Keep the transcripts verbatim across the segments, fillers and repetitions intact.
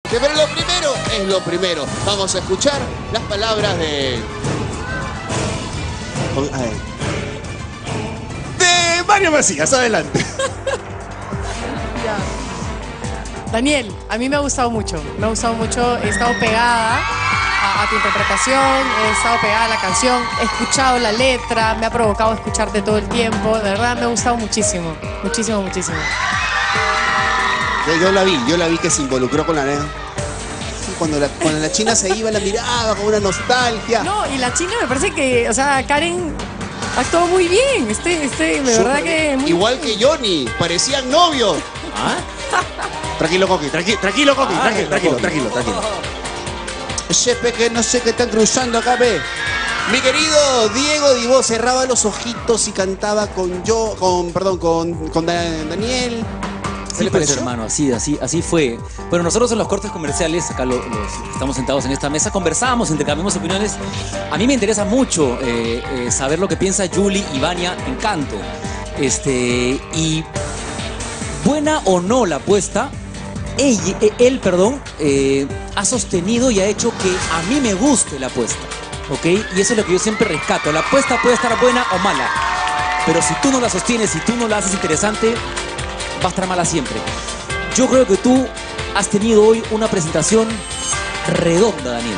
Pero lo primero es lo primero. Vamos a escuchar las palabras de... A ver. De Mario Macías, adelante. Daniel, a mí me ha gustado mucho, me ha gustado mucho, he estado pegada a, a tu interpretación, he estado pegada a la canción, he escuchado la letra, me ha provocado escucharte todo el tiempo, de verdad me ha gustado muchísimo, muchísimo, muchísimo. Yo, yo la vi, yo la vi que se involucró con la nena. Cuando la, cuando la china se iba, la miraba con una nostalgia. No, y la china me parece que, o sea, Karen actuó muy bien, este, este, de verdad que... Muy Igual bien. que Johnny, parecían novios. ¿Ah? Tranquilo, Coqui, tranqui, tranquilo, Coqui, Ah, tranquilo, tranquilo, tranquilo, tranquilo. Chepe, que no sé qué están cruzando acá, ve. Mi querido Diego Divó cerraba los ojitos y cantaba con yo, con, perdón, con, con Daniel. Sí, pues, hermano, así, así, así fue. Bueno, nosotros en los cortes comerciales, acá lo- los, estamos sentados en esta mesa, conversamos, intercambiamos opiniones. A mí me interesa mucho eh, eh, saber lo que piensa Julie y Vania en canto. Este, y buena o no la apuesta, él, él perdón, eh, ha sostenido y ha hecho que a mí me guste la apuesta, ¿ok? Y eso es lo que yo siempre rescato. La apuesta puede estar buena o mala, pero si tú no la sostienes, si tú no la haces interesante, va a estar mala siempre. Yo creo que tú has tenido hoy una presentación redonda, Daniel.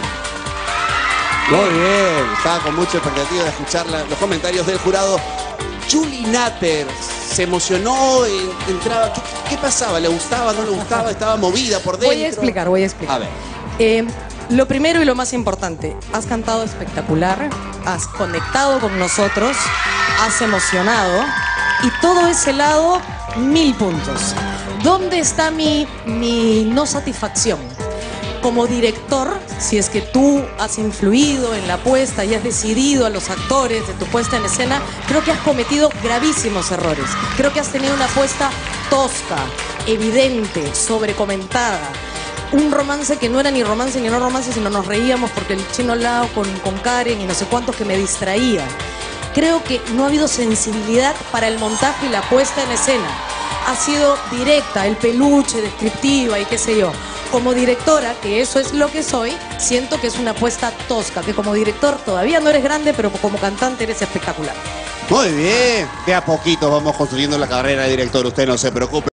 Muy bien, estaba con mucha expectativa de escuchar la- los comentarios del jurado. Julie Natter se emocionó, eh, entraba. ¿Qué, qué pasaba? ¿Le gustaba, no le gustaba? ¿Estaba movida por dentro? Voy a explicar, voy a explicar. A ver. Eh, lo primero y lo más importante, has cantado espectacular, has conectado con nosotros, has emocionado y todo ese lado, mil puntos. ¿Dónde está mi, mi no satisfacción? Como director, si es que tú has influido en la puesta y has decidido a los actores de tu puesta en escena, creo que has cometido gravísimos errores. Creo que has tenido una puesta tosca, evidente, sobrecomentada. Un romance que no era ni romance ni no romance, sino nos reíamos porque el chino Lao con, con Karen y no sé cuántos que me distraía. Creo que no ha habido sensibilidad para el montaje y la puesta en escena. Ha sido directa, el peluche, descriptiva y qué sé yo. Como directora, que eso es lo que soy, siento que es una apuesta tosca, que como director todavía no eres grande, pero como cantante eres espectacular. Muy bien. De a poquito vamos construyendo la carrera de director, usted no se preocupe.